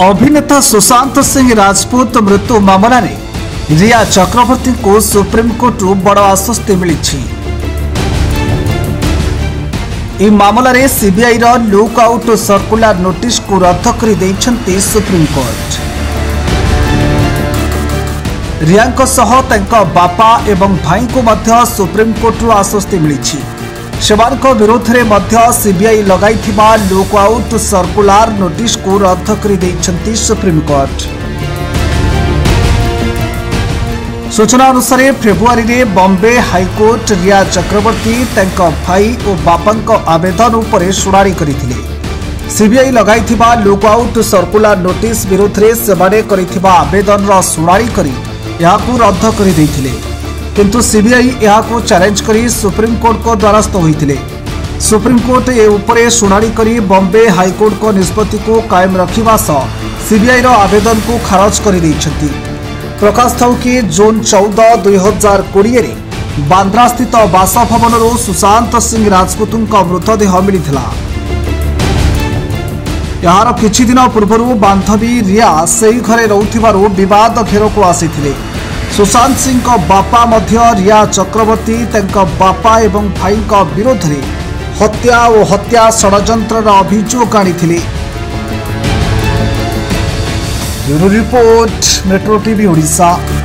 अभिनेता सुशांत सिंह राजपूत मृत्यु मामला रे रिया चक्रवर्ती को सुप्रीमकोर्ट बड़ आश्वस्ति मिली। मामला रे सीबीआई रो लुकआउट सर्कुलर नोटिस को रद्द कर देइछन्ती सुप्रीमकोर्ट। रिया सह तांका बापा एवं भाई को मध्य सुप्रीमकोर्ट आश्वस्ति मिली। सेमानक विरोध में मध्य सीबीआई लगाइथिबा लुकआउट सर्कुलर नोटिस को रद्द कर देइछन्ती सुप्रीमकोर्ट। सूचना अनुसार फेब्रुआरी में बॉम्बे हाईकोर्ट रिया चक्रवर्ती तांका भाई और बापांक आवेदन उपर शुणाणी करथिले। सीबीआई लगाइथिबा लुकआउट सर्कुलर नोटिस विरोध में सेमाने करिथिबा आवेदन रो शुणाणी करी याकू रद्द कर देइथिले। किंतु सीबीआई यहां चैलेंज करी सुप्रीमकोर्ट को द्वारस्थ होइथिले। सुप्रीमकोर्ट ए उपरे शुणाणी करी बॉम्बे हाईकोर्ट को निष्पत्ति को कायम रखिबा सह सीबीआई रो आवेदन को खारज कर दैछन्ती। प्रकाश थाउ कि जून 14, 2020 रे बांद्रा स्थित बासभवन सुशांत सिंह राजपूत मृतदेह मिलिथिला। यार किछि दिन पूर्व बांधवी रिया सही घरे रहउथिबारु विवाद घेरको आसीथिले। सुशांत सिंह का बापा मध्य रिया चक्रवर्ती तांका बापा एवं भाई का विरोध में हत्या और हत्या षड्यंत्र अभियोग आनिथिले। Bureau report, metro TV Odisha.